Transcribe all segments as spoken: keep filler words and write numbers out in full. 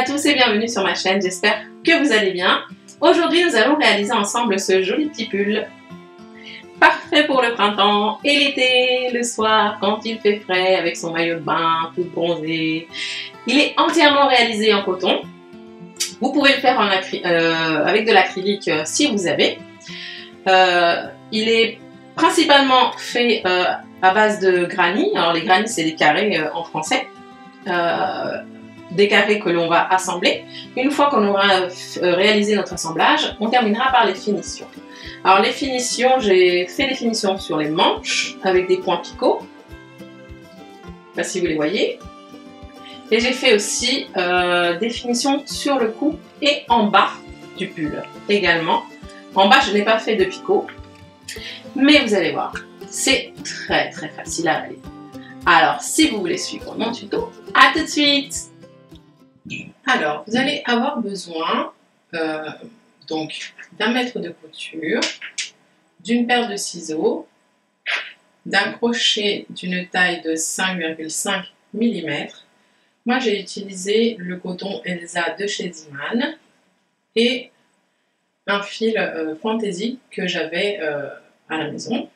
tous et bienvenue sur ma chaîne, j'espère que vous allez bien. Aujourd'hui nous allons réaliser ensemble ce joli petit pull. Parfait pour le printemps et l'été, le soir quand il fait frais avec son maillot de bain tout bronzé. Il est entièrement réalisé en coton. Vous pouvez le faire en euh, avec de l'acrylique euh, si vous avez. Euh, il est principalement fait euh, à base de granit. Alors les granits c'est des carrés euh, en français. Euh, des carrés que l'on va assembler. Une fois qu'on aura euh, réalisé notre assemblage, on terminera par les finitions. Alors les finitions, j'ai fait des finitions sur les manches avec des points picots. Je ne sais pas si vous les voyez. Et j'ai fait aussi euh, des finitions sur le cou et en bas du pull également. En bas, je n'ai pas fait de picot, mais vous allez voir, c'est très très facile à réaliser. Alors, si vous voulez suivre mon tuto, à tout de suite. Alors, vous allez avoir besoin euh, donc d'un mètre de couture, d'une paire de ciseaux, d'un crochet d'une taille de cinq virgule cinq millimètres. Moi, j'ai utilisé le coton Elsa de chez Ziman et un fil euh, fantaisie que j'avais euh, à la maison.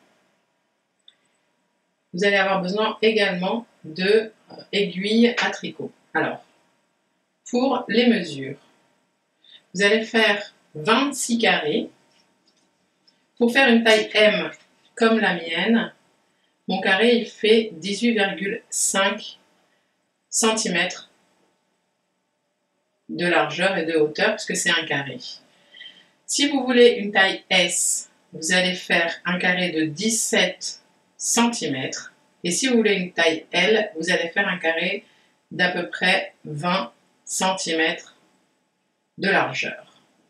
Vous allez avoir besoin également de euh, aiguilles à tricot. Alors, pour les mesures, vous allez faire vingt-six carrés. Pour faire une taille M comme la mienne, mon carré il fait dix-huit virgule cinq centimètres de largeur et de hauteur puisque c'est un carré. Si vous voulez une taille S, vous allez faire un carré de dix-sept centimètres. Et si vous voulez une taille L, vous allez faire un carré d'à peu près vingt centimètres de largeur.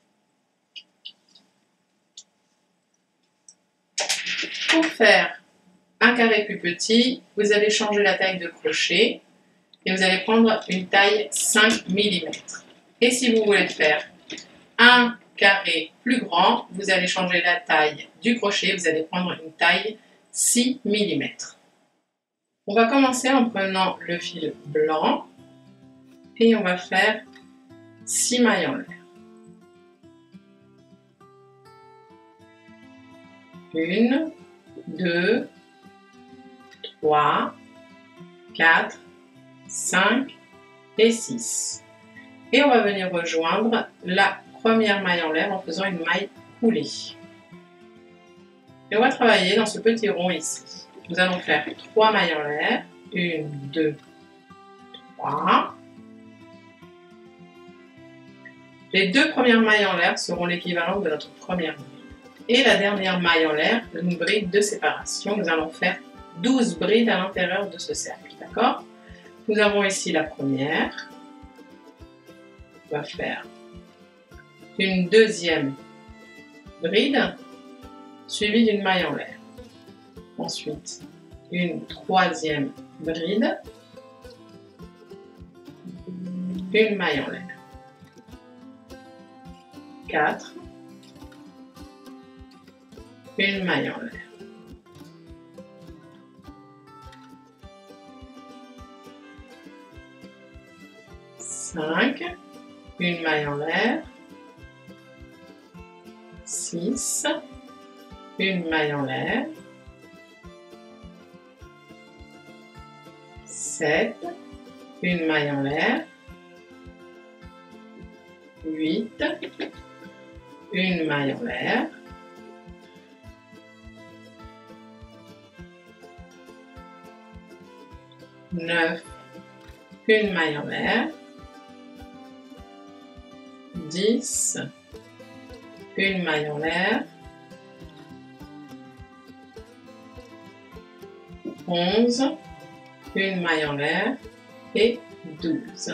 Pour faire un carré plus petit, vous allez changer la taille de crochet et vous allez prendre une taille cinq millimètres. Et si vous voulez faire un carré plus grand, vous allez changer la taille du crochet, vous allez prendre une taille six millimètres. On va commencer en prenant le fil blanc et on va faire six mailles en l'air. Une, deux, trois, quatre, cinq et six. Et on va venir rejoindre la première maille en l'air en faisant une maille coulée. Et on va travailler dans ce petit rond ici. Nous allons faire trois mailles en l'air. Une, deux, trois. Les deux premières mailles en l'air seront l'équivalent de notre première bride. Et la dernière maille en l'air, une bride de séparation. Nous allons faire douze brides à l'intérieur de ce cercle. D'accord? Nous avons ici la première. On va faire une deuxième bride suivie d'une maille en l'air. Ensuite, une troisième bride, une maille en l'air. quatre, une maille en l'air. cinq, une maille en l'air. six, une maille en l'air. sept, une maille en l'air. huit, une maille en l'air. neuf, une maille en l'air. dix, une maille en l'air. onze, une maille en l'air et douze.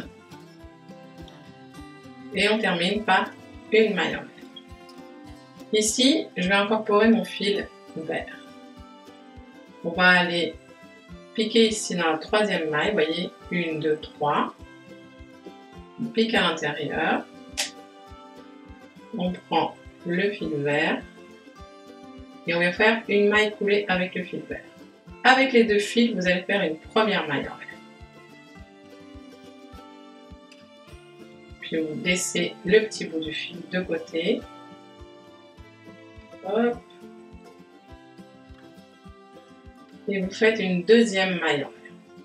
Et on termine par une maille en l'air. Ici, je vais incorporer mon fil vert. On va aller piquer ici dans la troisième maille, vous voyez, une, deux, trois. On pique à l'intérieur. On prend le fil vert et on va faire une maille coulée avec le fil vert. Avec les deux fils, vous allez faire une première maille en l'air. Puis vous laissez le petit bout du fil de côté. Hop. Et vous faites une deuxième maille en l'air.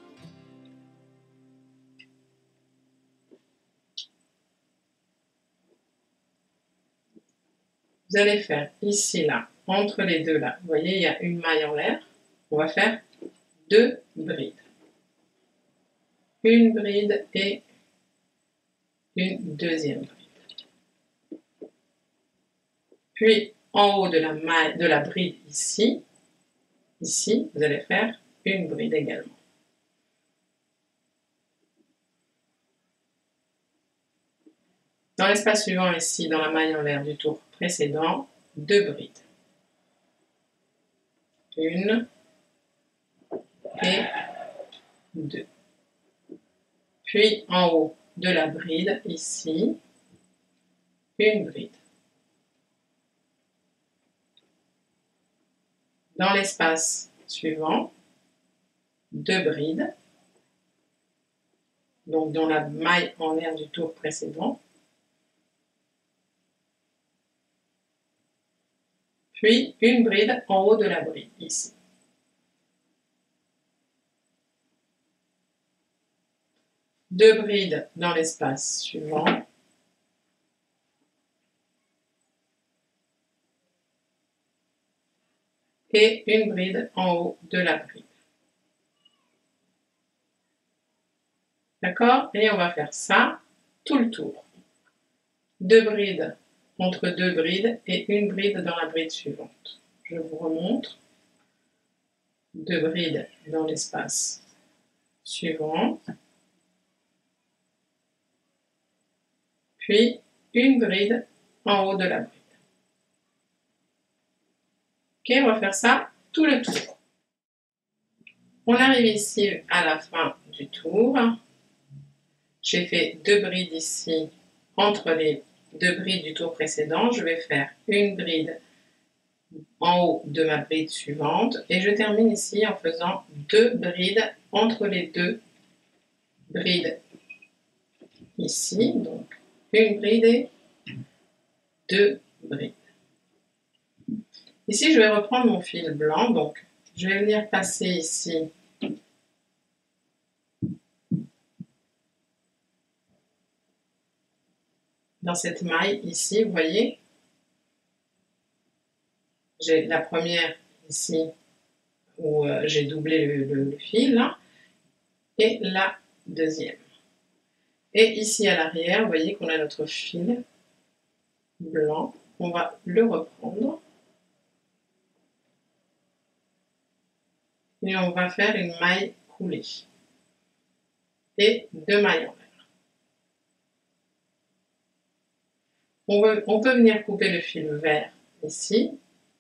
Vous allez faire ici, là, entre les deux, là. Vous voyez, il y a une maille en l'air. On va faire deux brides. Une bride et une deuxième bride. Puis, en haut de la, maille, de la bride ici, ici, vous allez faire une bride également. Dans l'espace suivant, ici, dans la maille en l'air du tour précédent, deux brides. Une et deux. Puis en haut de la bride, ici, une bride. Dans l'espace suivant, deux brides. Donc dans la maille en l'air du tour précédent. Puis une bride en haut de la bride, ici. Deux brides dans l'espace suivant. Et une bride en haut de la bride. D'accord? Et on va faire ça tout le tour. Deux brides entre deux brides et une bride dans la bride suivante. Je vous remontre. Deux brides dans l'espace suivant. Puis une bride en haut de la bride. Ok, on va faire ça tout le tour. On arrive ici à la fin du tour. J'ai fait deux brides ici entre les deux brides du tour précédent. Je vais faire une bride en haut de ma bride suivante et je termine ici en faisant deux brides entre les deux brides ici. Donc une bride et deux brides. Ici, je vais reprendre mon fil blanc, donc je vais venir passer ici dans cette maille ici, vous voyez, j'ai la première ici où euh, j'ai doublé le, le, le fil, là, et la deuxième. Et ici à l'arrière, vous voyez qu'on a notre fil blanc, on va le reprendre. Et on va faire une maille coulée. Et deux mailles en l'air. On, veut, on peut venir couper le fil vert ici.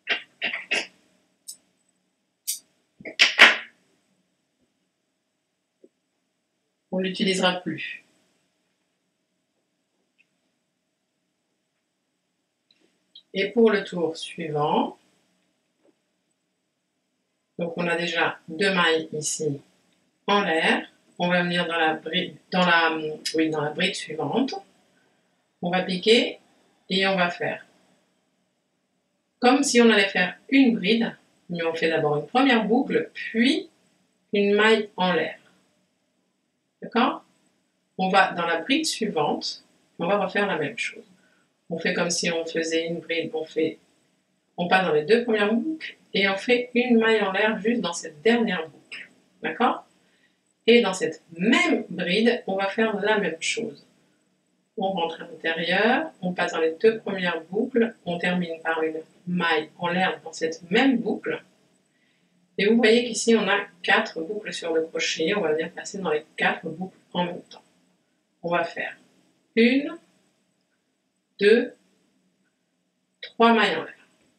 On ne l'utilisera plus. Et pour le tour suivant, donc on a déjà deux mailles ici en l'air. On va venir dans la bride, dans la, oui, dans la bride suivante. On va piquer et on va faire comme si on allait faire une bride, mais on fait d'abord une première boucle, puis une maille en l'air. D'accord? On va dans la bride suivante, on va refaire la même chose. On fait comme si on faisait une bride, on fait, on passe dans les deux premières boucles et on fait une maille en l'air juste dans cette dernière boucle. D'accord? Et dans cette même bride, on va faire la même chose. On rentre à l'intérieur, on passe dans les deux premières boucles, on termine par une maille en l'air dans cette même boucle. Et vous voyez qu'ici, on a quatre boucles sur le crochet. On va venir passer dans les quatre boucles en même temps. On va faire une, deux, trois mailles en l'air.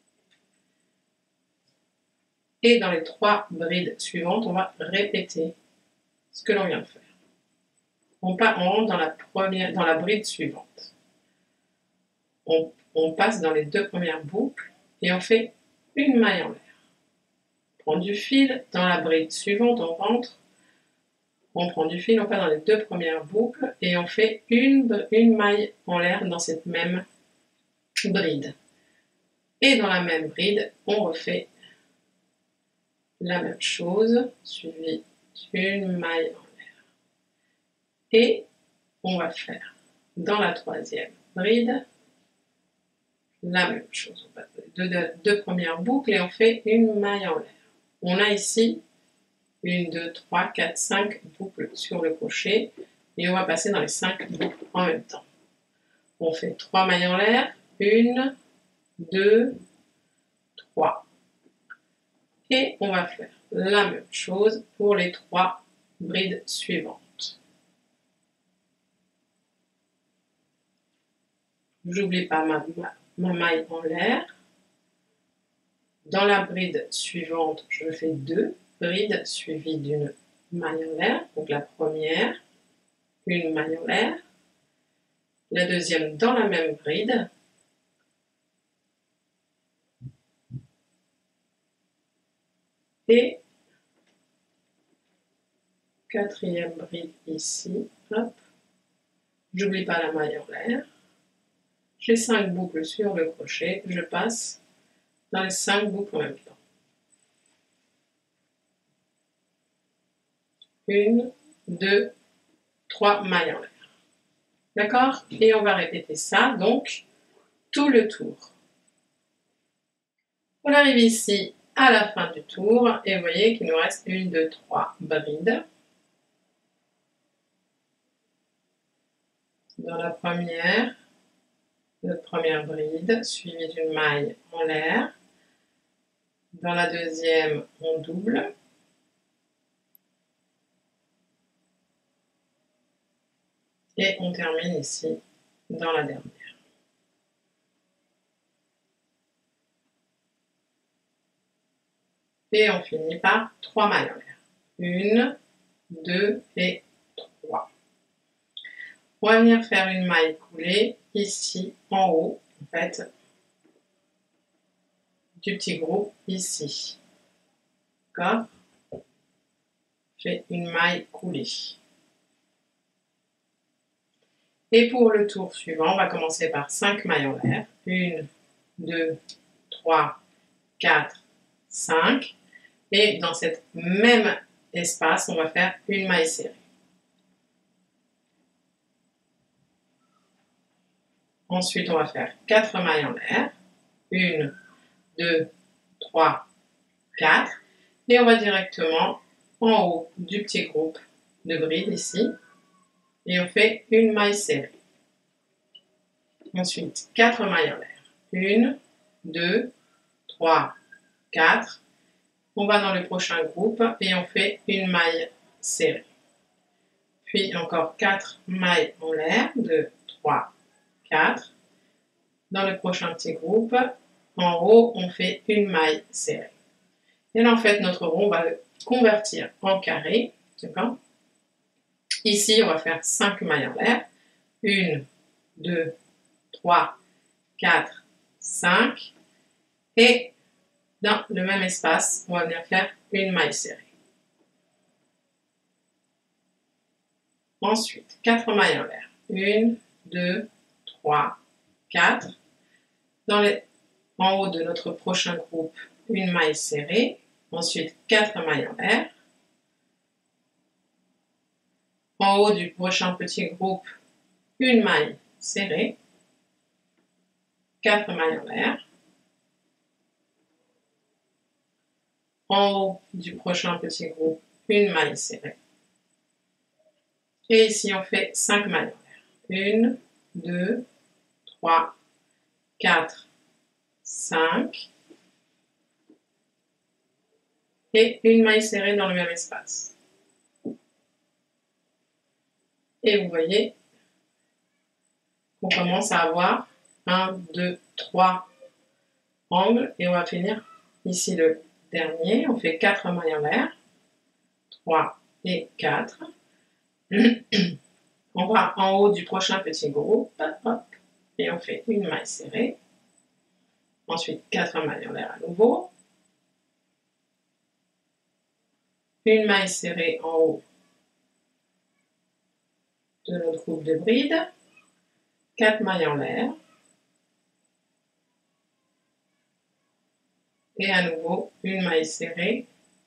Et dans les trois brides suivantes, on va répéter ce que l'on vient de faire. On, part, on rentre dans la, première, dans la bride suivante. On, on passe dans les deux premières boucles et on fait une maille en l'air. On prend du fil, dans la bride suivante, on rentre, On prend du fil, on passe dans les deux premières boucles et on fait une, une maille en l'air dans cette même bride. Et dans la même bride, on refait la même chose, suivi d'une maille en l'air. Et on va faire dans la troisième bride la même chose. On passe les deux, deux premières boucles et on fait une maille en l'air. On a ici une, deux, trois, quatre, cinq boucles sur le crochet et on va passer dans les cinq boucles en même temps. On fait trois mailles en l'air, une, deux, trois. Et on va faire la même chose pour les trois brides suivantes. J'oublie pas ma, ma, ma maille en l'air. Dans la bride suivante, je fais deux brides suivies d'une maille en l'air. Donc la première, une maille en l'air. La deuxième dans la même bride. Et quatrième bride ici. Hop. J'oublie pas la maille en l'air. J'ai cinq boucles sur le crochet. Je passe dans les cinq boucles en même temps. Une, deux, trois mailles en l'air. D'accord? Et on va répéter ça, donc, tout le tour. On arrive ici à la fin du tour et vous voyez qu'il nous reste une, deux, trois brides. Dans la première, notre première bride, suivie d'une maille en l'air. Dans la deuxième, on double. Et on termine ici dans la dernière. Et on finit par trois mailles en l'air. Une, deux et trois. On va venir faire une maille coulée ici en haut, en fait, du petit groupe ici. D'accord? J'ai une maille coulée. Et pour le tour suivant, on va commencer par cinq mailles en l'air. une, deux, trois, quatre, cinq. Et dans cet même espace, on va faire une maille serrée. Ensuite, on va faire quatre mailles en l'air. une, deux, trois, quatre. Et on va directement en haut du petit groupe de brides ici. Et on fait une maille serrée. Ensuite, quatre mailles en l'air. une, deux, trois, quatre. On va dans le prochain groupe et on fait une maille serrée. Puis encore quatre mailles en l'air. deux, trois, quatre. Dans le prochain petit groupe, en haut, on fait une maille serrée. Et là, en fait, notre rond, on va le convertir en carré. D'accord? Ici, on va faire cinq mailles en l'air. une, deux, trois, quatre, cinq. Et dans le même espace, on va venir faire une maille serrée. Ensuite, quatre mailles en l'air. une, deux, trois, quatre. Dans les, en haut de notre prochain groupe, une maille serrée. Ensuite, quatre mailles en l'air. En haut du prochain petit groupe, une maille serrée. quatre mailles en l'air. En haut du prochain petit groupe, une maille serrée. Et ici, on fait cinq mailles en l'air. une, deux, trois, quatre, cinq. Et une maille serrée dans le même espace. Et vous voyez qu'on commence à avoir un, deux, trois angles. Et on va finir ici le dernier. On fait quatre mailles en l'air. trois et quatre. On va en haut du prochain petit groupe. Hop, et on fait une maille serrée. Ensuite, quatre mailles en l'air à nouveau. Une maille serrée en haut de notre groupe de bride, quatre mailles en l'air, et à nouveau une maille serrée.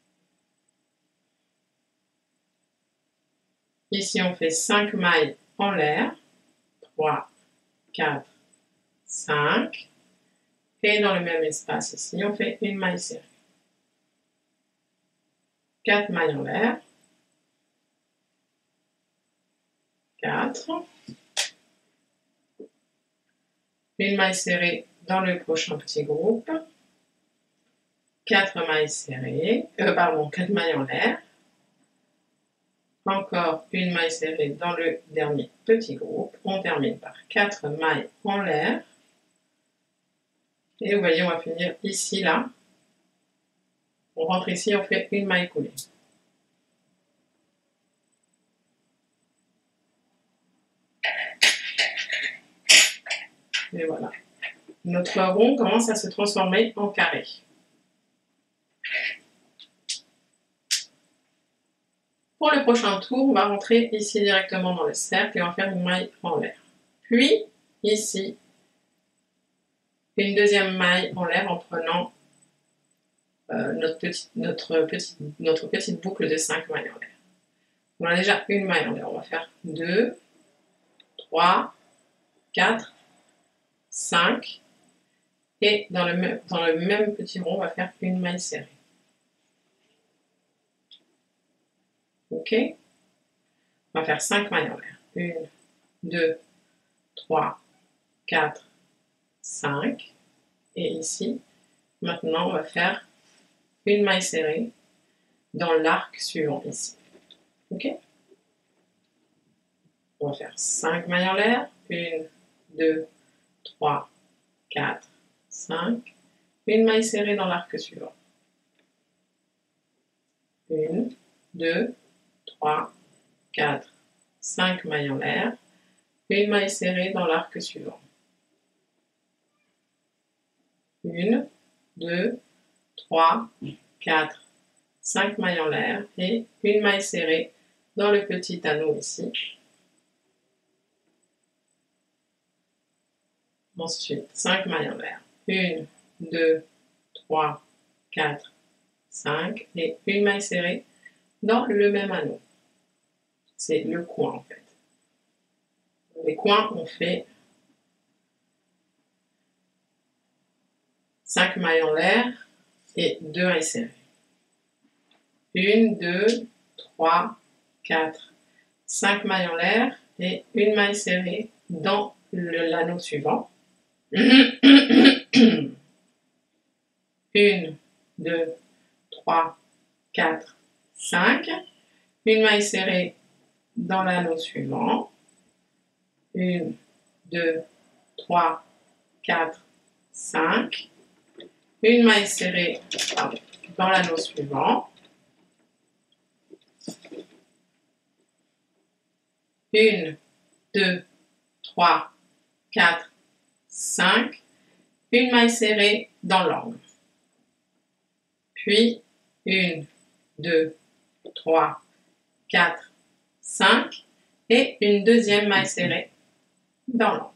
Ici on fait cinq mailles en l'air, trois, quatre, cinq, et dans le même espace ici on fait une maille serrée. quatre mailles en l'air, quatre, une maille serrée dans le prochain petit groupe, quatre mailles serrées, euh, pardon, quatre mailles en l'air, encore une maille serrée dans le dernier petit groupe, on termine par quatre mailles en l'air, et vous voyez on va finir ici là, on rentre ici, on fait une maille coulée. Et voilà, notre rond commence à se transformer en carré. Pour le prochain tour, on va rentrer ici directement dans le cercle et on va faire une maille en l'air. Puis, ici, une deuxième maille en l'air en prenant euh, notre, petite, notre, petite, notre petite boucle de cinq mailles en l'air. On a déjà une maille en l'air. On va faire deux, trois, quatre, cinq. Et dans le, même, dans le même petit rond, on va faire une maille serrée. Ok? On va faire cinq mailles en l'air. une, deux, trois, quatre, cinq. Et ici, maintenant, on va faire une maille serrée dans l'arc suivant ici. Ok? On va faire cinq mailles en l'air. une, deux, trois, quatre, cinq. Une maille serrée dans l'arc suivant. une, deux, trois, quatre, cinq mailles en l'air. Une maille serrée dans l'arc suivant. une, deux, trois, quatre, cinq mailles en l'air et une maille serrée dans le petit anneau ici. Ensuite, cinq mailles en l'air. une, deux, trois, quatre, cinq et une maille serrée dans le même anneau. C'est le coin en fait. Les coins, on fait cinq mailles en l'air et deux mailles serrées. une, deux, trois, quatre, cinq mailles en l'air et une maille serrée dans l'anneau suivant. une, deux, trois, quatre, cinq. Une maille serrée dans l'anneau suivant. une, deux, trois, quatre, cinq. Une maille serrée pardon, dans l'anneau suivant. une, deux, trois, quatre, cinq. Une maille serrée dans l'angle. Puis une, deux, trois, quatre, cinq. Et une deuxième maille serrée dans l'angle.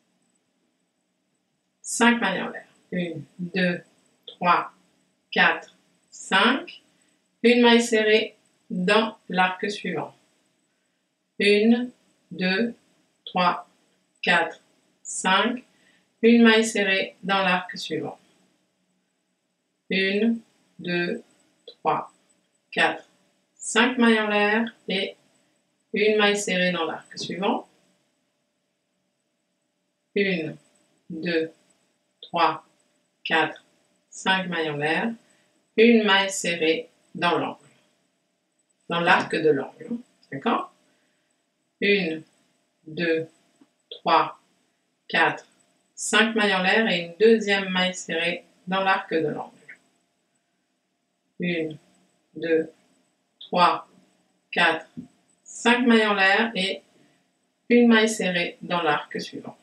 cinq mailles en l'air. une, deux, trois, quatre, cinq. Une maille serrée dans l'arc suivant. une, deux, trois, quatre, cinq. Une maille serrée dans l'arc suivant. une, deux, trois, quatre, cinq mailles en l'air et une maille serrée dans l'arc suivant. une, deux, trois, quatre, cinq mailles en l'air. Une maille serrée dans l'angle. Dans l'arc de l'angle. D'accord? une, deux, trois, quatre, cinq mailles en l'air et une deuxième maille serrée dans l'arc de l'angle. une, deux, trois, quatre, cinq mailles en l'air et une maille serrée dans l'arc suivant.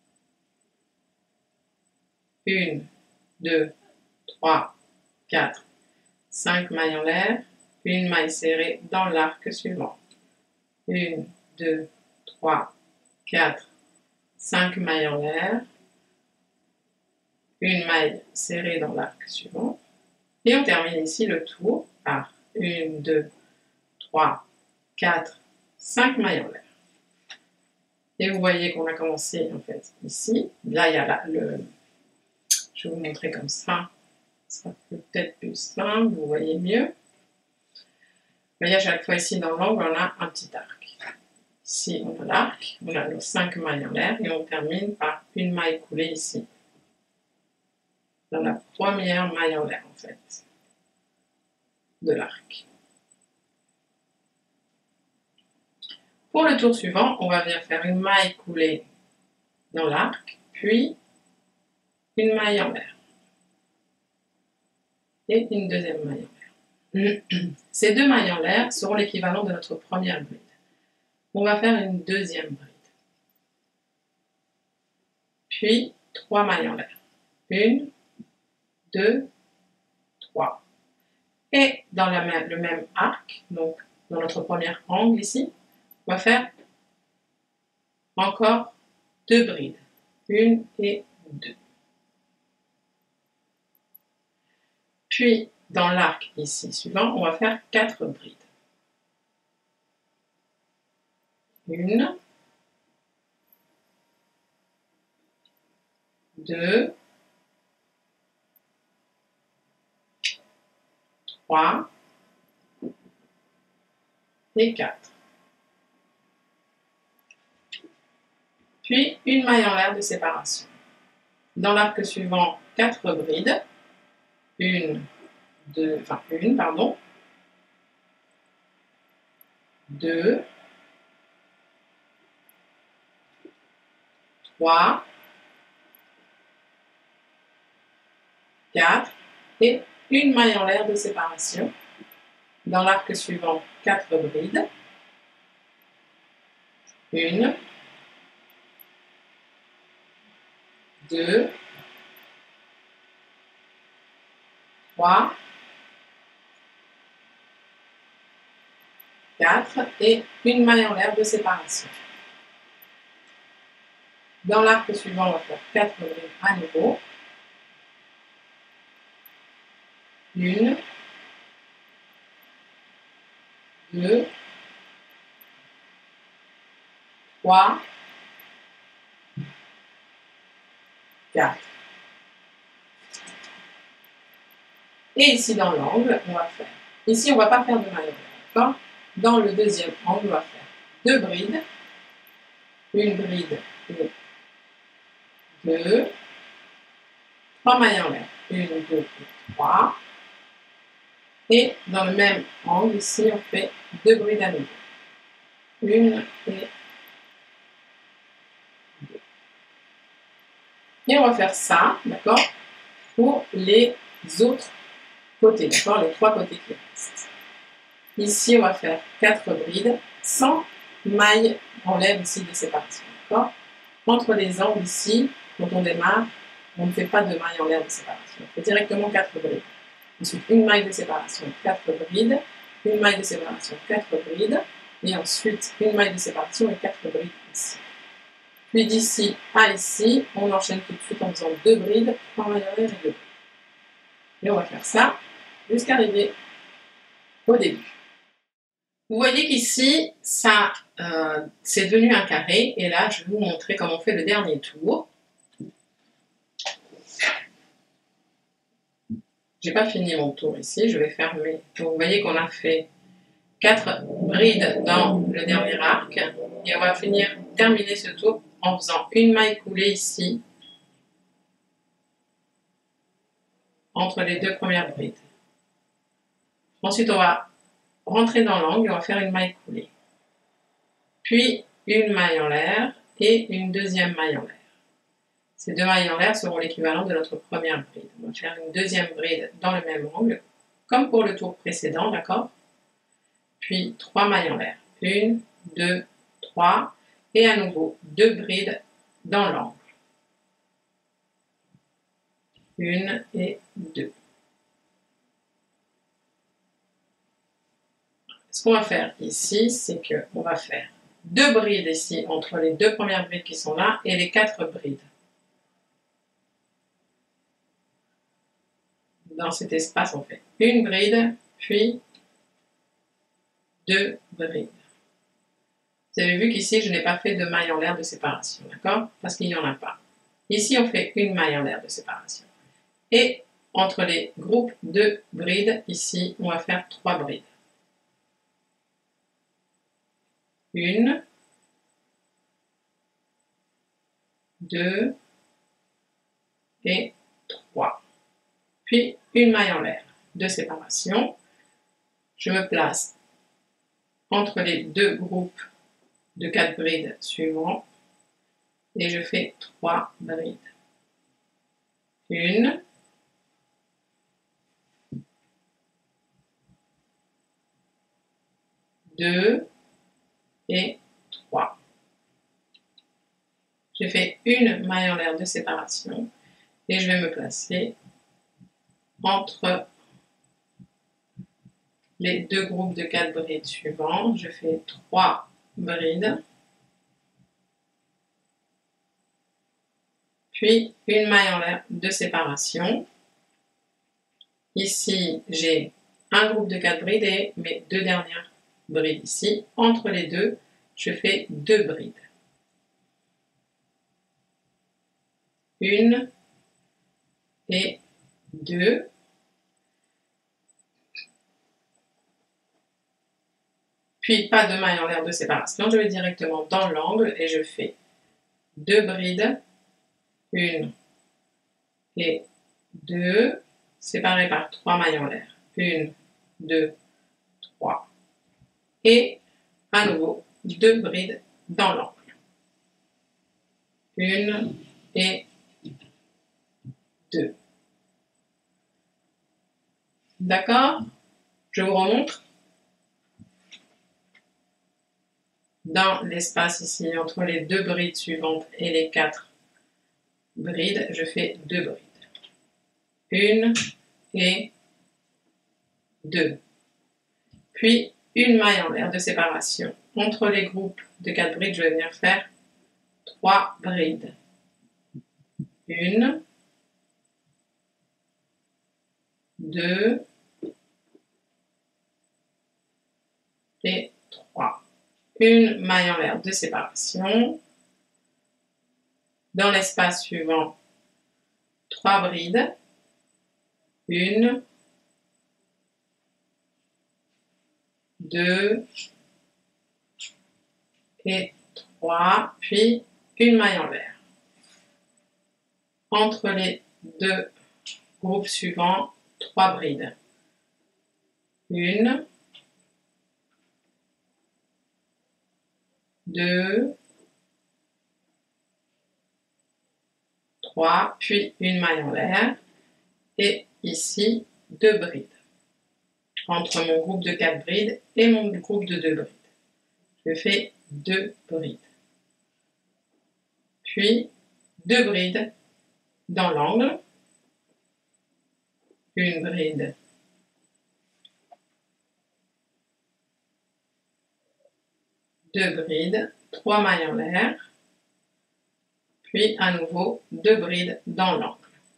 une, deux, trois, quatre, cinq mailles en l'air, une maille serrée dans l'arc suivant. une, deux, trois, quatre, cinq mailles en l'air, une maille serrée dans l'arc suivant, et on termine ici le tour par une, deux, trois, quatre, cinq mailles en l'air. Et vous voyez qu'on a commencé en fait ici. Là, il y a la, le... Je vais vous montrer comme ça. Ce sera peut-être plus simple, vous voyez mieux. Vous voyez, à chaque fois ici dans l'angle, on a un petit arc. Ici, on a l'arc, on a nos cinq mailles en l'air et on termine par une maille coulée ici. Dans la première maille en l'air en fait, de l'arc. Pour le tour suivant, on va venir faire une maille coulée dans l'arc, puis une maille en l'air. Et une deuxième maille en l'air. Ces deux mailles en l'air seront l'équivalent de notre première bride. On va faire une deuxième bride. Puis trois mailles en l'air. Une, deux, trois. Et dans la même, le même arc, donc dans notre premier angle ici, on va faire encore deux brides. Une et deux. Puis, dans l'arc ici suivant, on va faire quatre brides. Une, deux, trois et quatre. Puis, une maille en l'air de séparation. Dans l'arc suivant, quatre brides. Une, deux, enfin une, pardon. Deux, trois, quatre et une maille en l'air de séparation. Dans l'arc suivant, quatre brides. Une, deux, trois, quatre et une maille en l'air de séparation. Dans l'arc suivant, on va faire quatre brides à nouveau. Une, deux, trois, quatre. Et ici dans l'angle, on va faire. Ici, on ne va pas faire de maille en l'air, d'accord? Dans le deuxième angle, on va faire deux brides. Une bride et deux. Trois mailles en l'air. Une, deux et trois. Et dans le même angle, ici, on fait deux brides à nouveau. Une et deux. Et on va faire ça, d'accord, pour les autres côtés, d'accord, les trois côtés qui restent. Ici, on va faire quatre brides sans maille en l'air ici de séparation, d'accord. Entre les angles ici, quand on démarre, on ne fait pas de maille en l'air de séparation. On fait directement quatre brides. Ensuite, une maille de séparation, quatre brides. Une maille de séparation, quatre brides. Et ensuite, une maille de séparation et quatre brides ici. Puis d'ici à ici, on enchaîne tout de suite en faisant deux brides, trois mailles en l'air et deux brides. Et on va faire ça jusqu'à arriver au début. Vous voyez qu'ici, ça, euh, c'est devenu un carré. Et là, je vais vous montrer comment on fait le dernier tour. J'ai pas fini mon tour ici, je vais fermer. Donc vous voyez qu'on a fait quatre brides dans le dernier arc et on va finir terminer ce tour en faisant une maille coulée ici entre les deux premières brides. Ensuite, on va rentrer dans l'angle et on va faire une maille coulée. Puis une maille en l'air et une deuxième maille en l'air. Ces deux mailles en l'air seront l'équivalent de notre première bride. On va faire une deuxième bride dans le même angle, comme pour le tour précédent, d'accord? Puis trois mailles en l'air. Une, deux, trois. Et à nouveau, deux brides dans l'angle. Une et deux. Ce qu'on va faire ici, c'est qu'on va faire deux brides ici entre les deux premières brides qui sont là et les quatre brides. Dans cet espace, on fait une bride, puis deux brides. Vous avez vu qu'ici, je n'ai pas fait de maille en l'air de séparation, d'accord? Parce qu'il n'y en a pas. Ici, on fait une maille en l'air de séparation. Et entre les groupes de brides, ici, on va faire trois brides. Une, deux et trois. Puis une maille en l'air de séparation. Je me place entre les deux groupes de quatre brides suivants et je fais trois brides. Une, deux et trois. J'ai fait une maille en l'air de séparation et je vais me placer entre les deux groupes de quatre brides suivants. Je fais trois brides, puis une maille en l'air de séparation. Ici, j'ai un groupe de quatre brides et mes deux dernières brides ici. Entre les deux, je fais deux brides. Une et deux. Puis pas de maille en l'air de séparation, je vais directement dans l'angle et je fais deux brides, une et deux, séparées par trois mailles en l'air. Une, deux, trois. Et à nouveau, deux brides dans l'angle. Une et deux. D'accord? Je vous remontre. Dans l'espace ici, entre les deux brides suivantes et les quatre brides, je fais deux brides. Une et deux. Puis, une maille en l'air de séparation. Entre les groupes de quatre brides, je vais venir faire trois brides. Une, deux et trois. Une maille en l'air de séparation. Dans l'espace suivant, trois brides. Une, deux et trois, puis une maille en l'air. Entre les deux groupes suivants, trois brides. Une, deux, trois, puis une maille en l'air. Et ici, deux brides. Entre mon groupe de quatre brides et mon groupe de deux brides. Je fais deux brides. Puis, deux brides dans l'angle. Une bride. Deux brides. Trois mailles en l'air. Puis, à nouveau, deux brides dans l'angle.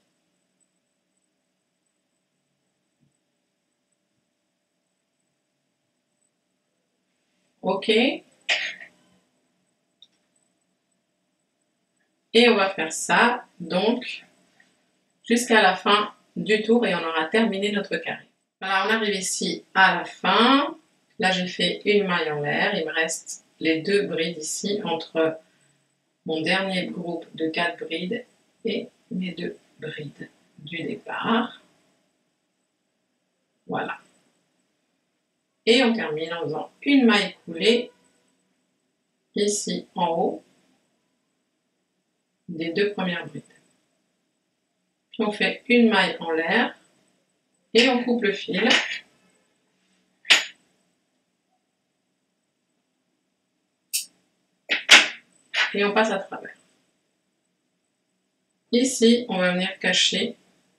OK. Et on va faire ça, donc, jusqu'à la fin du tour et on aura terminé notre carré. Voilà, on arrive ici à la fin. Là, j'ai fait une maille en l'air. Il me reste les deux brides ici entre mon dernier groupe de quatre brides et mes deux brides du départ. Voilà. Et on termine en faisant une maille coulée ici en haut des deux premières brides. Puis on fait une maille en l'air et on coupe le fil. Et on passe à travers. Ici, on va venir cacher,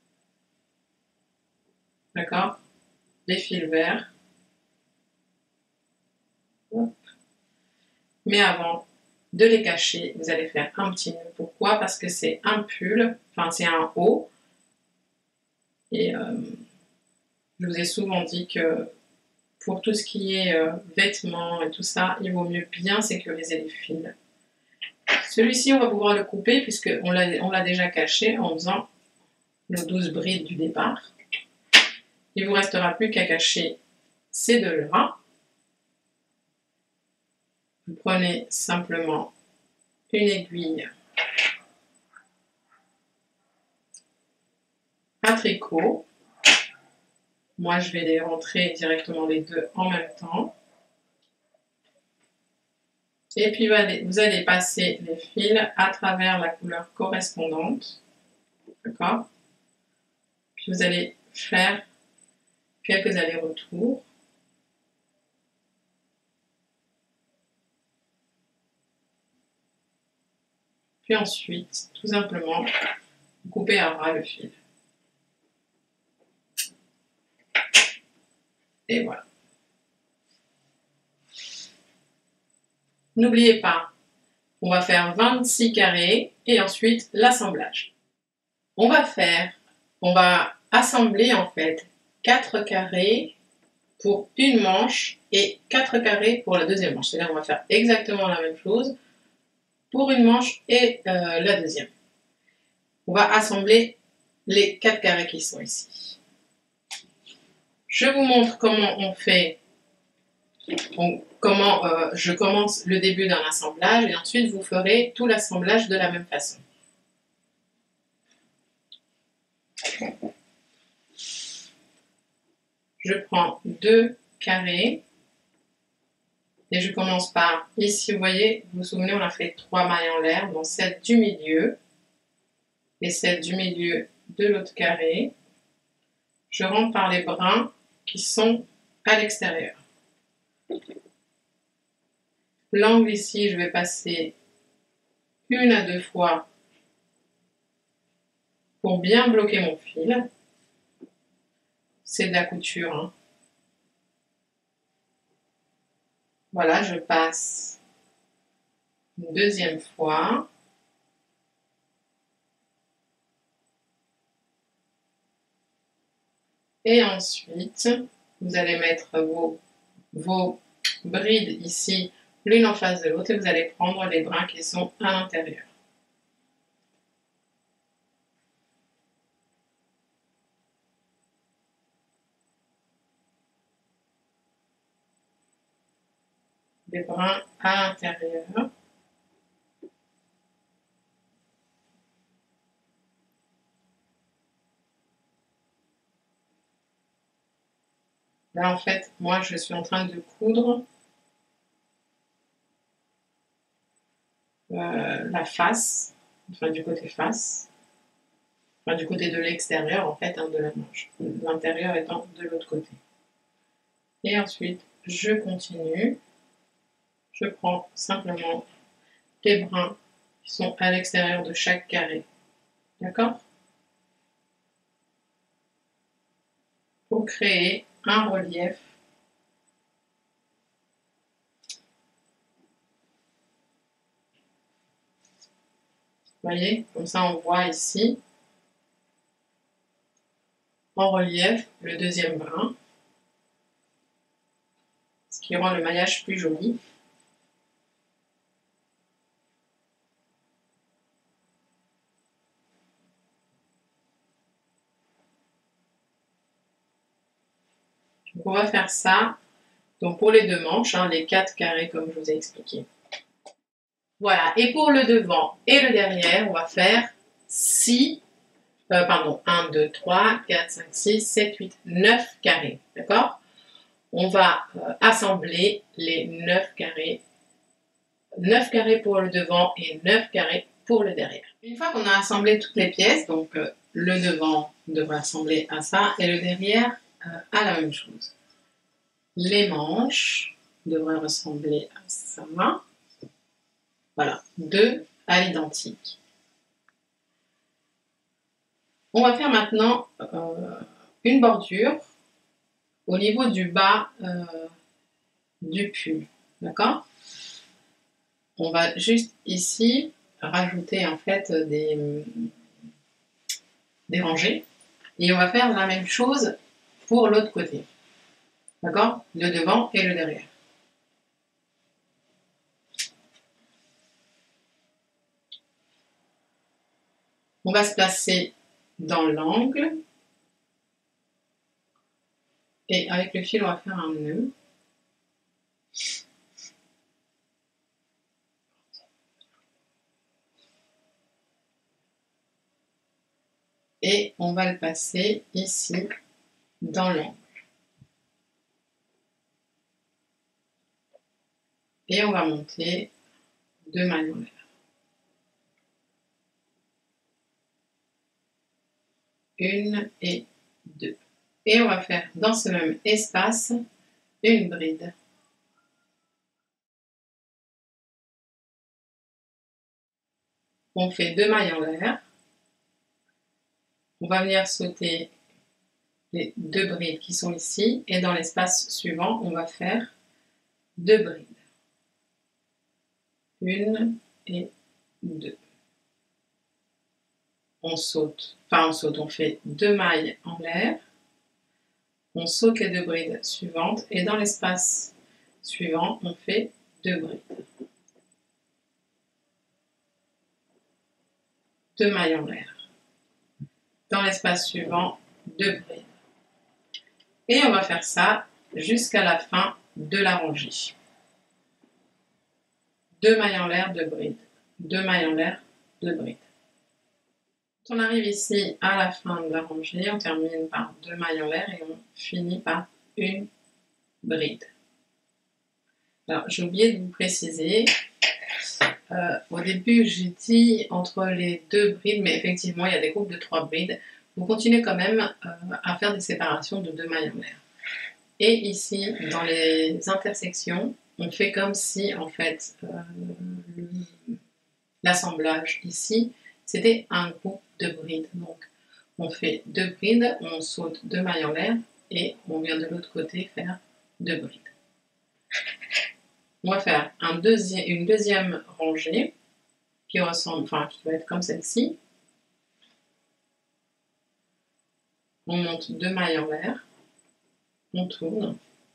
d'accord, les fils verts. Hop. Mais avant de les cacher, vous allez faire un petit nœud. Pourquoi? Parce que c'est un pull, enfin c'est un haut. Et euh, je vous ai souvent dit que pour tout ce qui est euh, vêtements et tout ça, il vaut mieux bien sécuriser les fils. Celui-ci, on va pouvoir le couper puisqu'on l'a déjà caché en faisant nos douze brides du départ. Il ne vous restera plus qu'à cacher ces deux-là. Vous prenez simplement une aiguille à tricot. Moi, je vais les rentrer directement les deux en même temps. Et puis, vous allez passer les fils à travers la couleur correspondante. D'accord? Puis, vous allez faire quelques allers-retours. Puis ensuite, tout simplement, vous coupez à ras le fil. Et voilà. N'oubliez pas, on va faire vingt-six carrés et ensuite l'assemblage. On va faire, on va assembler en fait quatre carrés pour une manche et quatre carrés pour la deuxième manche. C'est-à-dire on va faire exactement la même chose pour une manche et euh, la deuxième. On va assembler les quatre carrés qui sont ici. Je vous montre comment on fait, on, comment euh, je commence le début d'un assemblage et ensuite vous ferez tout l'assemblage de la même façon. Je prends deux carrés et je commence par, ici vous voyez, vous vous souvenez, on a fait trois mailles en l'air, donc celle du milieu et celle du milieu de l'autre carré. Je rentre par les brins qui sont à l'extérieur. L'angle ici, je vais passer une à deux fois pour bien bloquer mon fil. C'est de la couture, hein. Voilà, je passe une deuxième fois. Et ensuite, vous allez mettre vos, vos brides ici, l'une en face de l'autre, et vous allez prendre les brins qui sont à l'intérieur. Des brins à l'intérieur. Là, en fait, moi, je suis en train de coudre euh, la face, enfin du côté face, enfin du côté de l'extérieur, en fait, hein, de la manche. L'intérieur étant de l'autre côté. Et ensuite, je continue. Je prends simplement les brins qui sont à l'extérieur de chaque carré. D'accord? Pour créer un relief. Vous voyez, comme ça on voit ici, en relief, le deuxième brin, ce qui rend le maillage plus joli. Donc on va faire ça donc pour les deux manches, hein, les quatre carrés comme je vous ai expliqué. Voilà, et pour le devant et le derrière, on va faire six, euh, pardon, un, deux, trois, quatre, cinq, six, sept, huit, neuf carrés, d'accord? On va euh, assembler les neuf carrés, neuf carrés pour le devant et neuf carrés pour le derrière. Une fois qu'on a assemblé toutes les pièces, donc euh, le devant devrait ressembler à ça et le derrière euh, à la même chose. Les manches devraient ressembler à ça. Voilà, deux à l'identique. On va faire maintenant euh, une bordure au niveau du bas euh, du pull, d'accord? on va juste ici rajouter en fait des, des rangées et on va faire la même chose pour l'autre côté. D'accord? Le devant et le derrière. On va se placer dans l'angle et avec le fil on va faire un nœud. Et on va le passer ici dans l'angle. Et on va monter deux mailles en l'air. Une et deux. Et on va faire dans ce même espace une bride. On fait deux mailles en l'air. On va venir sauter les deux brides qui sont ici et dans l'espace suivant, on va faire deux brides. Une et deux. On saute, enfin on saute, on fait deux mailles en l'air. On saute les deux brides suivantes et dans l'espace suivant, on fait deux brides. Deux mailles en l'air. Dans l'espace suivant, deux brides. Et on va faire ça jusqu'à la fin de la rangée. Deux mailles en l'air, deux brides. Deux mailles en l'air, deux brides. Quand on arrive ici à la fin de la rangée, on termine par deux mailles en l'air et on finit par une bride. Alors, j'ai oublié de vous préciser, euh, au début j'ai dit entre les deux brides, mais effectivement il y a des groupes de trois brides. Vous continuez quand même euh, à faire des séparations de deux mailles en l'air. Et ici, dans les intersections, on fait comme si en fait euh, l'assemblage ici, c'était un groupe de brides. Donc on fait deux brides, on saute deux mailles en l'air et on vient de l'autre côté faire deux brides. On va faire un deuxième, une deuxième rangée qui ressemble, enfin qui va être comme celle-ci. On monte deux mailles en l'air, on tourne.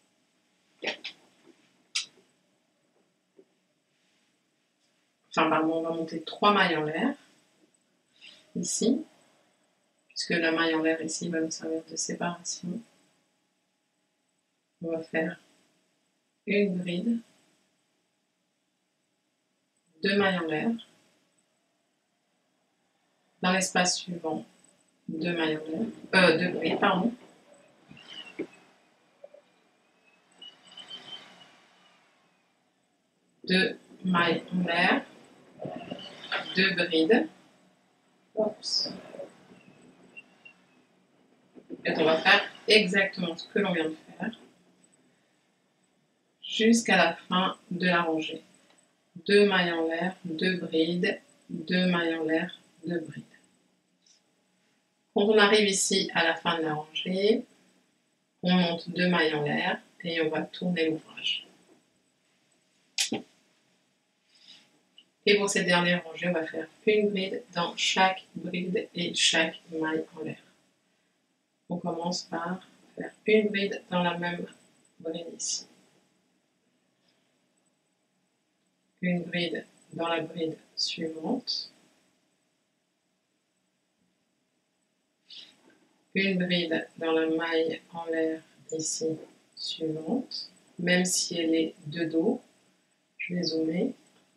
Enfin pardon, on va monter trois mailles en l'air, ici, puisque la maille en l'air ici va nous servir de séparation. On va faire une bride, deux mailles en l'air. Dans l'espace suivant, deux mailles en l'air, euh, deux brides, pardon. Deux mailles en l'air, deux brides. Oups. Et on va faire exactement ce que l'on vient de faire jusqu'à la fin de la rangée. Deux mailles en l'air, deux brides, deux mailles en l'air, deux brides. Quand on arrive ici à la fin de la rangée, on monte deux mailles en l'air et on va tourner l'ouvrage. Et pour cette dernière rangée, on va faire une bride dans chaque bride et chaque maille en l'air. On commence par faire une bride dans la même bride ici. Une bride dans la bride suivante. Une bride dans la maille en l'air ici suivante, même si elle est de dos. Je vais zoomer.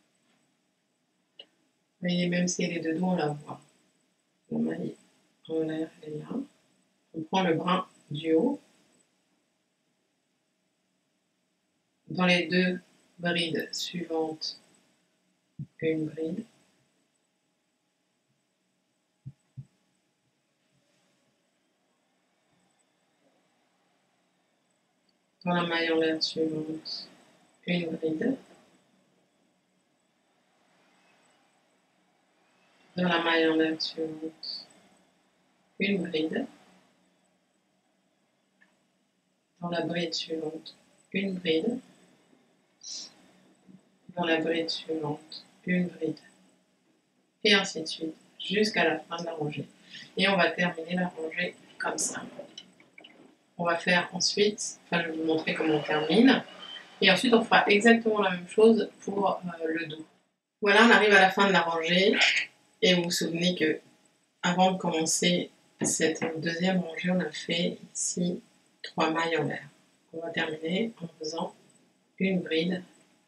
Vous voyez, même si elle est de dos, on la voit. La maille en l'air est là. On prend le brin du haut. Dans les deux brides suivantes, une bride. Dans la maille en l'air suivante, une bride. Dans la maille en l'air suivante, une bride. Dans la bride suivante, une bride. dans la bride suivante, une bride, et ainsi de suite, jusqu'à la fin de la rangée. Et on va terminer la rangée comme ça. On va faire ensuite, enfin je vais vous montrer comment on termine, et ensuite on fera exactement la même chose pour euh, le dos. Voilà, on arrive à la fin de la rangée, et vous vous souvenez que avant de commencer cette deuxième rangée, on a fait ici trois mailles en l'air. On va terminer en faisant une bride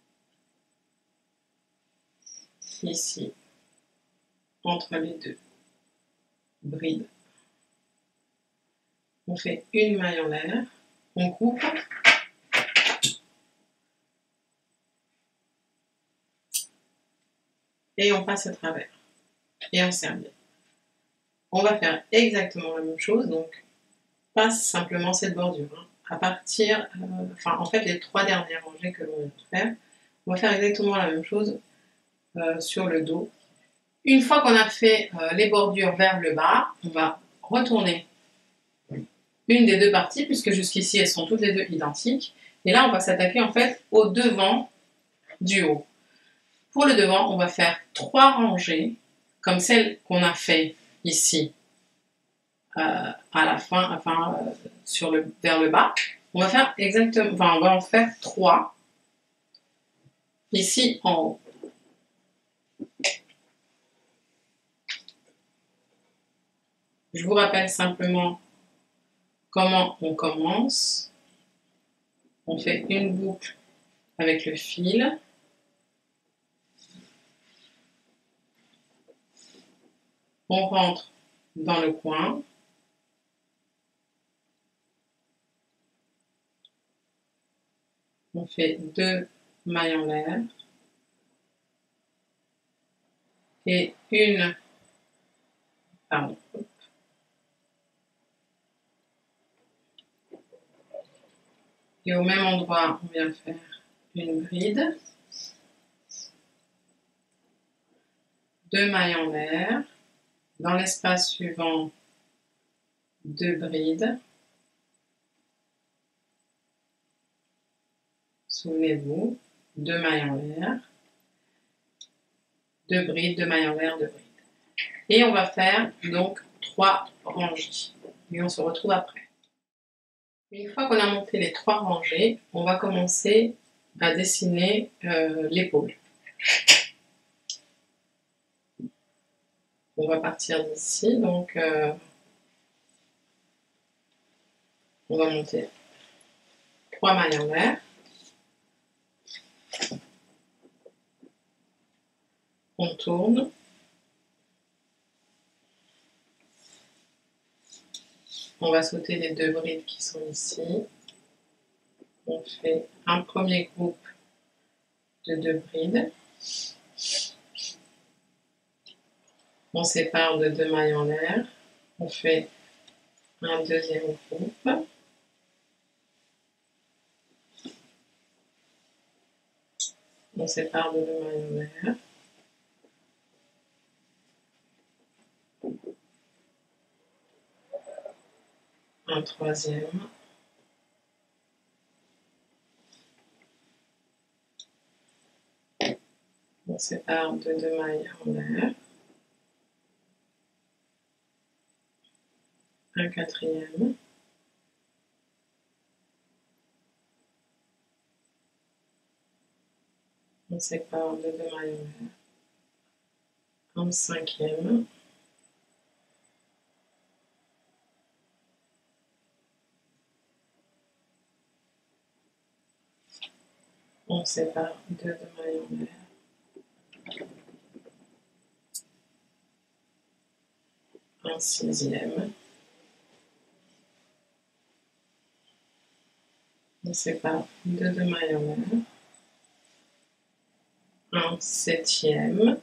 ici, entre les deux brides. On fait une maille en l'air, on coupe, et on passe à travers, et on serre bien. On va faire exactement la même chose, donc pas simplement cette bordure. Hein. À partir, euh, enfin en fait les trois dernières rangées que l'on vient de faire, on va faire exactement la même chose euh, sur le dos. Une fois qu'on a fait euh, les bordures vers le bas, on va retourner une des deux parties, puisque jusqu'ici elles sont toutes les deux identiques. Et là on va s'attaquer en fait au devant du haut. Pour le devant, on va faire trois rangées, comme celle qu'on a fait ici, euh, à la fin, enfin euh, sur le, vers le bas. On va faire exactement, enfin on va en faire trois ici en haut. Je vous rappelle simplement comment on commence. On fait une boucle avec le fil. On rentre dans le coin. On fait deux mailles en l'air. Et une, pardon, et au même endroit, on vient faire une bride, deux mailles en l'air, dans l'espace suivant, deux brides. Souvenez-vous, deux mailles en l'air, deux brides, deux mailles en l'air, deux brides. Et on va faire donc trois rangées. Et on se retrouve après. Une fois qu'on a monté les trois rangées, on va commencer à dessiner euh, l'épaule. On va partir d'ici, donc euh, on va monter trois mailles en l'air. On tourne. On va sauter les deux brides qui sont ici. On fait un premier groupe de deux brides. On sépare de deux mailles en l'air. On fait un deuxième groupe. On sépare de deux mailles en l'air. Un troisième. On sépare de deux mailles en l'air. Un quatrième. On sépare de deux mailles en l'air. Un cinquième. On sépare de deux mailles en l'air. Un sixième. On sépare de deux mailles en l'air. Un septième.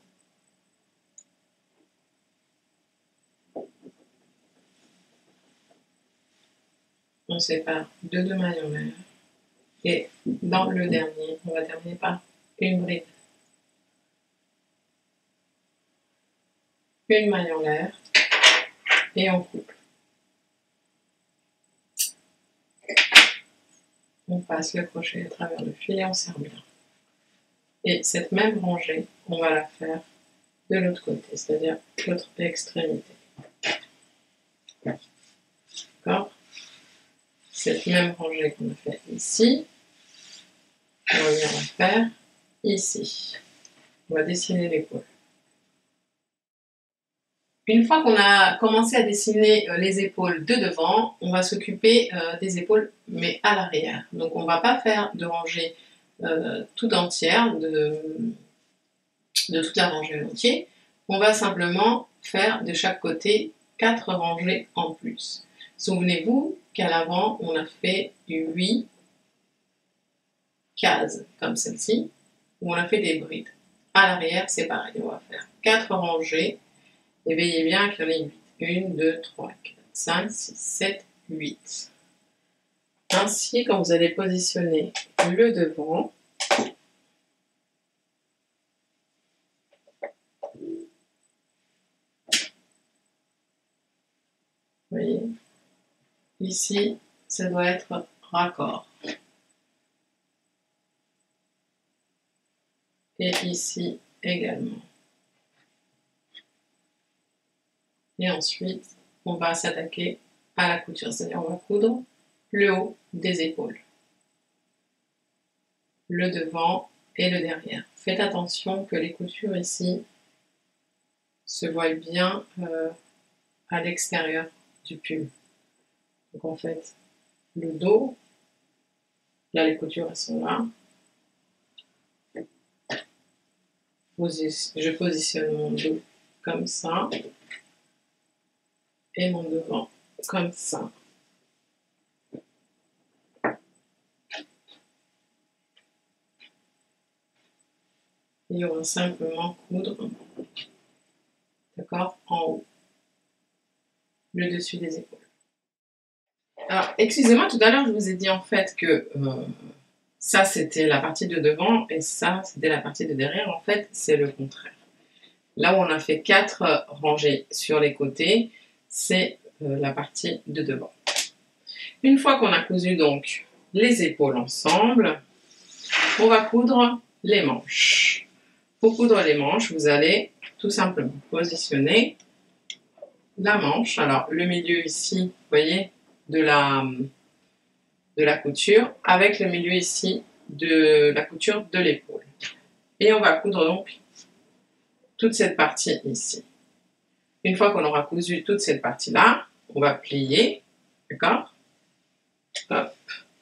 On sépare de deux mailles en l'air. Et dans le dernier, on va terminer par une bride. Une maille en l'air. Et on coupe. On passe le crochet à travers le fil et on serre bien. Et cette même rangée, on va la faire de l'autre côté, c'est-à-dire l'autre extrémité. D'accord? Cette même rangée qu'on a fait ici, on va venir la faire ici. On va dessiner l'épaule. Une fois qu'on a commencé à dessiner les épaules de devant, on va s'occuper euh, des épaules, mais à l'arrière. Donc on ne va pas faire de rangée euh, tout entière, de, de toute la rangée en entier. On va simplement faire de chaque côté quatre rangées en plus. Souvenez-vous qu'à l'avant, on a fait huit cases, comme celle-ci, où on a fait des brides. À l'arrière, c'est pareil, on va faire quatre rangées. Et veillez bien qu'il y en ait huit. un, deux, trois, quatre, cinq, six, sept, huit. Ainsi, quand vous allez positionner le devant, vous voyez, ici, ça doit être raccord. Et ici également. Et ensuite, on va s'attaquer à la couture, c'est-à-dire on va coudre le haut des épaules, le devant et le derrière. Faites attention que les coutures ici se voient bien euh, à l'extérieur du pull. Donc en fait, le dos, là les coutures elles sont là. Je positionne mon dos comme ça et mon devant comme ça. Et on va simplement coudre, d'accord, en haut, le dessus des épaules. Alors, excusez-moi, tout à l'heure, je vous ai dit en fait que euh, ça, c'était la partie de devant et ça, c'était la partie de derrière. En fait, c'est le contraire. Là où on a fait quatre rangées sur les côtés, c'est euh, la partie de devant. Une fois qu'on a cousu donc les épaules ensemble, on va coudre les manches. Pour coudre les manches, vous allez tout simplement positionner la manche. Alors, le milieu ici, vous voyez, de la, de la couture, avec le milieu ici de la couture de l'épaule. Et on va coudre donc toute cette partie ici. Une fois qu'on aura cousu toute cette partie-là, on va plier, d'accord? Hop.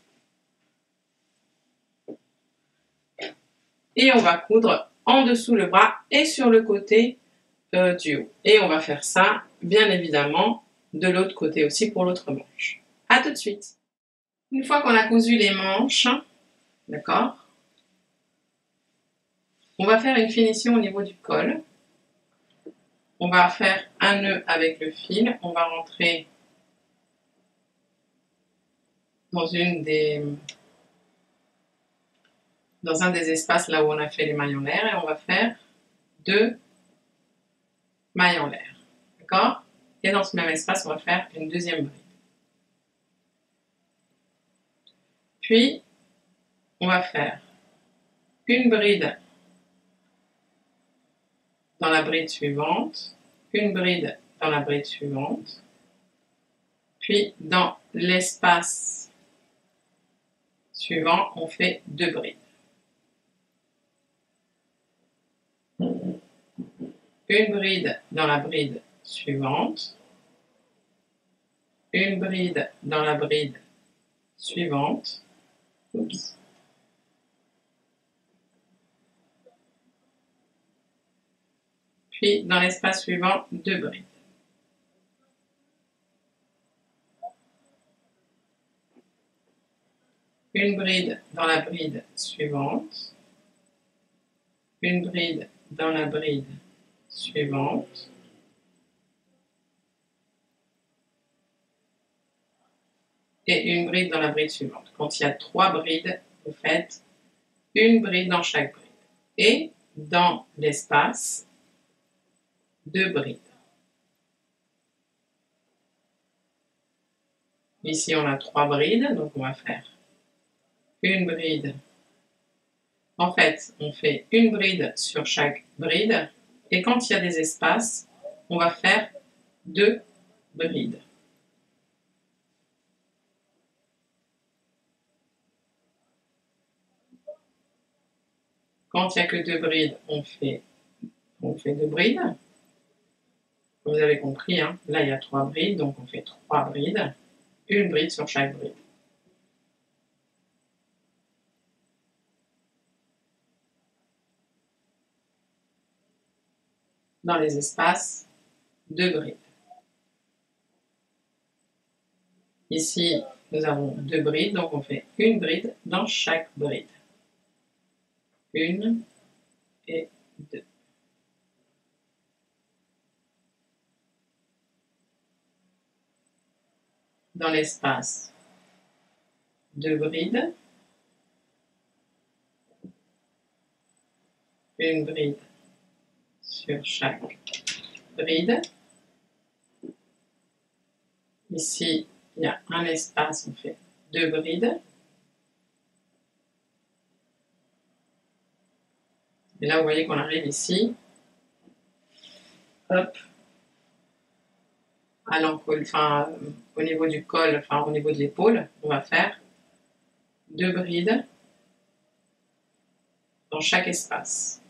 Et on va coudre en dessous le bras et sur le côté euh, du haut. Et on va faire ça, bien évidemment, de l'autre côté aussi pour l'autre manche. A tout de suite. Une fois qu'on a cousu les manches, d'accord, on va faire une finition au niveau du col. On va faire un nœud avec le fil. On va rentrer dans une des dans un des espaces là où on a fait les mailles en l'air et on va faire deux mailles en l'air. D'accord? Et dans ce même espace, on va faire une deuxième bride. Puis, on va faire une bride dans la bride suivante, une bride dans la bride suivante, puis dans l'espace suivant, on fait deux brides. Une bride dans la bride suivante, une bride dans la bride suivante, oups, puis dans l'espace suivant, deux brides. Une bride dans la bride suivante, une bride dans la bride suivante, et une bride dans la bride suivante. Quand il y a trois brides, vous faites une bride dans chaque bride. Et dans l'espace, deux brides. Ici, on a trois brides, donc on va faire une bride En fait, on fait une bride sur chaque bride et quand il y a des espaces, on va faire deux brides. Quand il n'y a que deux brides, on fait, on fait deux brides. Vous avez compris, hein, là il y a trois brides, donc on fait trois brides. Une bride sur chaque bride. Dans les espaces, deux brides. Ici, nous avons deux brides, donc on fait une bride dans chaque bride. Une et deux. Dans l'espace, deux brides. Une bride sur chaque bride. Ici, il y a un espace, on fait deux brides. Et là, vous voyez qu'on arrive ici. Hop. À l'encolle, enfin, au niveau du col, enfin, au niveau de l'épaule, on va faire deux brides dans chaque espace.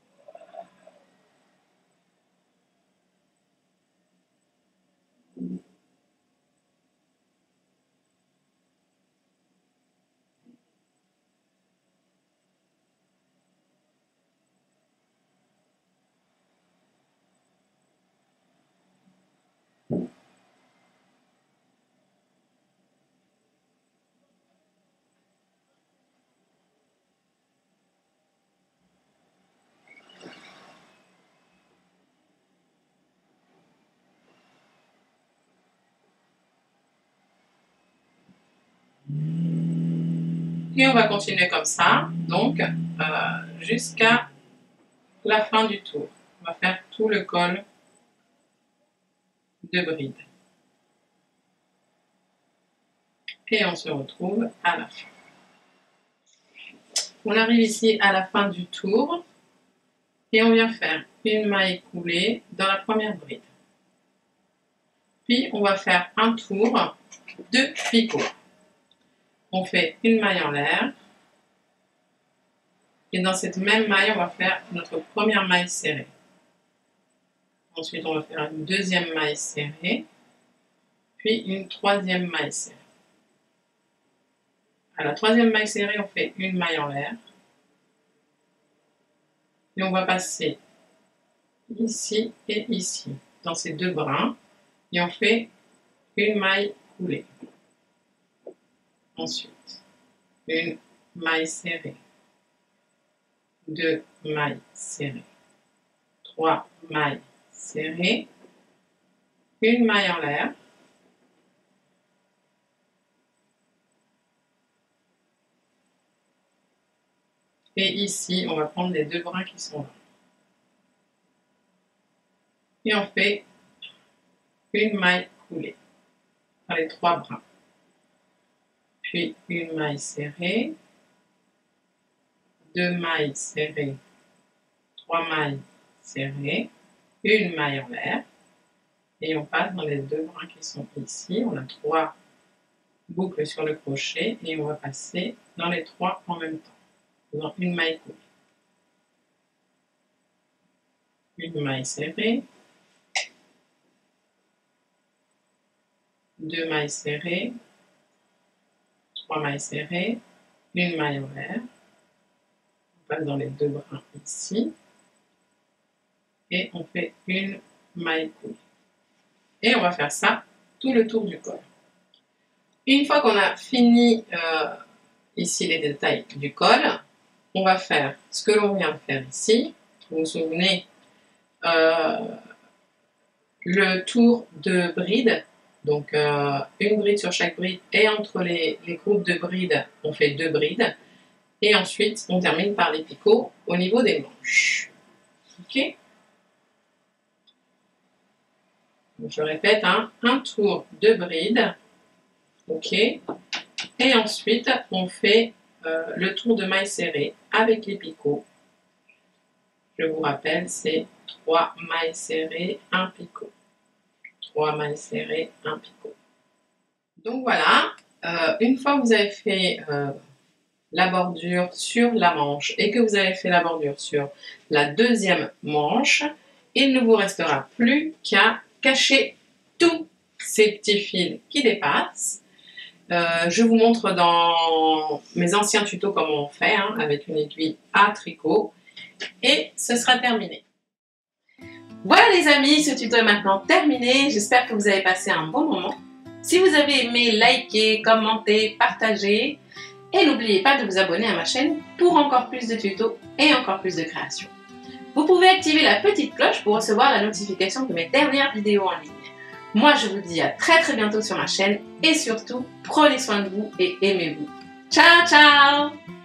Et on va continuer comme ça, donc euh, jusqu'à la fin du tour. On va faire tout le col de bride. Et on se retrouve à la fin. On arrive ici à la fin du tour et on vient faire une maille coulée dans la première bride. Puis on va faire un tour de picot. On fait une maille en l'air. Et dans cette même maille, on va faire notre première maille serrée. Ensuite, on va faire une deuxième maille serrée, puis une troisième maille serrée. À la troisième maille serrée, on fait une maille en l'air. Et on va passer ici et ici, dans ces deux brins. Et on fait une maille coulée. Ensuite, une maille serrée. Deux mailles serrées. Trois mailles serrées. Une maille en l'air. Et ici, on va prendre les deux brins qui sont là. Et on fait une maille coulée dans les trois brins. Puis une maille serrée, deux mailles serrées, trois mailles serrées, une maille en l'air. Et on passe dans les deux brins qui sont ici. On a trois boucles sur le crochet et on va passer dans les trois en même temps. Dans une maille coulée. Une maille serrée, deux mailles serrées, trois mailles serrées, une maille en l'air. On passe dans les deux brins ici et on fait une maille coulée. Et on va faire ça tout le tour du col. Une fois qu'on a fini euh, ici les détails du col, on va faire ce que l'on vient de faire ici. Vous vous souvenez, euh, le tour de bride, donc euh, une bride sur chaque bride, et entre les, les groupes de brides, on fait deux brides. Et ensuite, on termine par les picots au niveau des manches. Ok? Donc, je répète, hein, un tour de bride. Ok? Et ensuite, on fait euh, le tour de maille serré avec les picots. Je vous rappelle, c'est trois mailles serrées, un picot. trois mailles serrées, un picot. Donc voilà, euh, une fois que vous avez fait euh, la bordure sur la manche et que vous avez fait la bordure sur la deuxième manche, il ne vous restera plus qu'à cacher tous ces petits fils qui dépassent. Euh, je vous montre dans mes anciens tutos comment on fait, hein, avec une aiguille à tricot, et ce sera terminé. Voilà les amis, ce tuto est maintenant terminé. J'espère que vous avez passé un bon moment. Si vous avez aimé, likez, commentez, partagez. Et n'oubliez pas de vous abonner à ma chaîne pour encore plus de tutos et encore plus de créations. Vous pouvez activer la petite cloche pour recevoir la notification de mes dernières vidéos en ligne. Moi, je vous dis à très très bientôt sur ma chaîne et surtout, prenez soin de vous et aimez-vous. Ciao, ciao!